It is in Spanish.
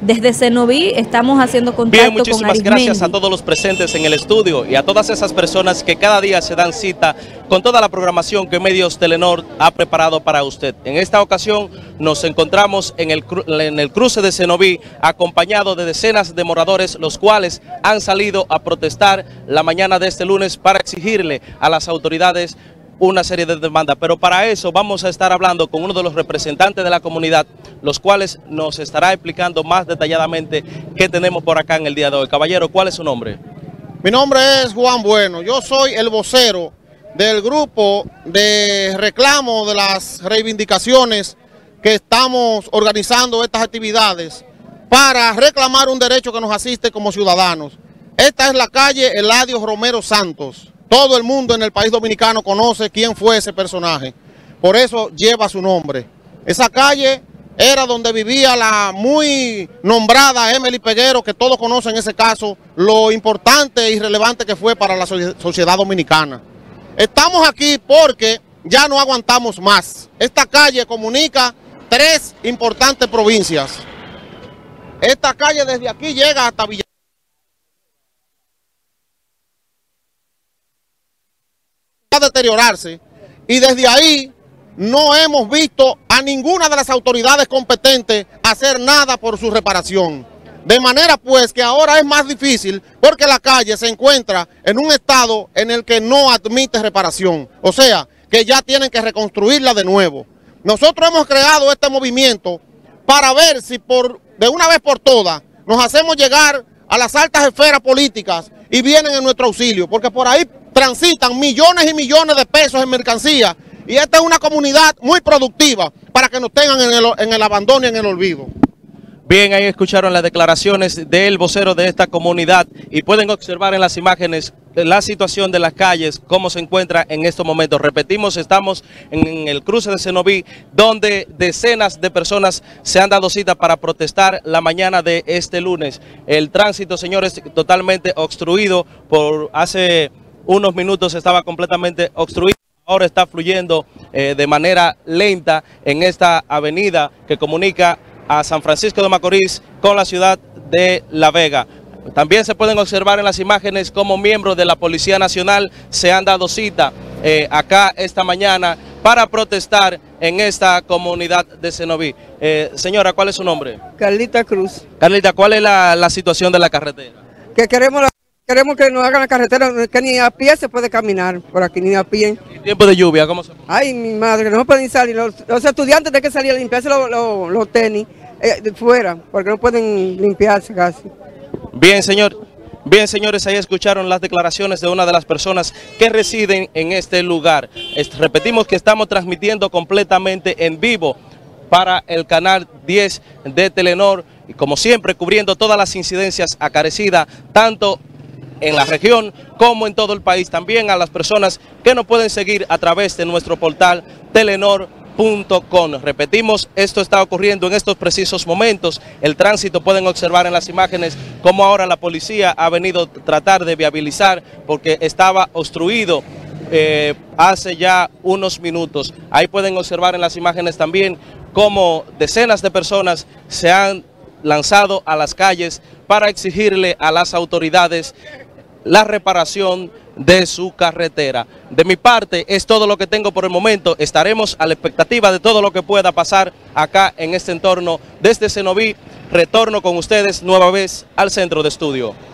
Desde Cenoví estamos haciendo contacto Bien, muchísimas con Arismendi. gracias a todos los presentes en el estudio y a todas esas personas que cada día se dan cita con toda la programación que Medios Telenor ha preparado para usted. En esta ocasión nos encontramos en el cruce de Cenoví, acompañado de decenas de moradores, los cuales han salido a protestar la mañana de este lunes para exigirle a las autoridades una serie de demandas, pero para eso vamos a estar hablando con uno de los representantes de la comunidad, los cuales nos estará explicando más detalladamente qué tenemos por acá en el día de hoy. Caballero, ¿cuál es su nombre? Mi nombre es Juan Bueno, yo soy el vocero del grupo de reclamo de las reivindicaciones que estamos organizando estas actividades para reclamar un derecho que nos asiste como ciudadanos. Esta es la calle Eladio Romero Santos. Todo el mundo en el país dominicano conoce quién fue ese personaje, por eso lleva su nombre. Esa calle era donde vivía la muy nombrada Emily Peguero, que todos conocen ese caso, lo importante y relevante que fue para la sociedad dominicana. Estamos aquí porque ya no aguantamos más. Esta calle comunica 3 importantes provincias. Esta calle desde aquí llega hasta Villa. A deteriorarse, y desde ahí no hemos visto a ninguna de las autoridades competentes hacer nada por su reparación. De manera pues que ahora es más difícil porque la calle se encuentra en un estado en el que no admite reparación, o sea que ya tienen que reconstruirla de nuevo. Nosotros hemos creado este movimiento para ver si de una vez por todas nos hacemos llegar a las altas esferas políticas y vienen en nuestro auxilio, porque por ahí transitan millones y millones de pesos en mercancía, y esta es una comunidad muy productiva para que nos tengan en el abandono y en el olvido. Bien, ahí escucharon las declaraciones del vocero de esta comunidad y pueden observar en las imágenes la situación de las calles, cómo se encuentra en estos momentos. Repetimos, estamos en el cruce de Cenoví, donde decenas de personas se han dado cita para protestar la mañana de este lunes. El tránsito, señores, totalmente obstruido. Por hace unos minutos estaba completamente obstruido. Ahora está fluyendo de manera lenta en esta avenida que comunica a San Francisco de Macorís con la ciudad de La Vega. También se pueden observar en las imágenes cómo miembros de la Policía Nacional se han dado cita acá esta mañana para protestar en esta comunidad de Cenoví. Señora, ¿cuál es su nombre? Carlita Cruz. Carlita, ¿cuál es la situación de la carretera? Que queremos que nos hagan la carretera, que ni a pie se puede caminar por aquí, ni a pie. ¿En tiempo de lluvia cómo se puede? Ay, mi madre, no pueden salir. Los estudiantes tienen que salir a limpiarse los tenis de fuera, porque no pueden limpiarse casi. Bien, señores, ahí escucharon las declaraciones de una de las personas que residen en este lugar. Repetimos que estamos transmitiendo completamente en vivo para el canal 10 de Telenor, y como siempre cubriendo todas las incidencias acaricidas, tanto en la región como en todo el país. También a las personas que nos pueden seguir a través de nuestro portal telenor.com. Repetimos, esto está ocurriendo en estos precisos momentos. El tránsito, pueden observar en las imágenes cómo ahora la policía ha venido a tratar de viabilizar porque estaba obstruido hace ya unos minutos. Ahí pueden observar en las imágenes también cómo decenas de personas se han lanzado a las calles para exigirle a las autoridades la reparación de su carretera. De mi parte es todo lo que tengo por el momento. Estaremos a la expectativa de todo lo que pueda pasar acá en este entorno. Desde Cenoví, retorno con ustedes nueva vez al centro de estudio.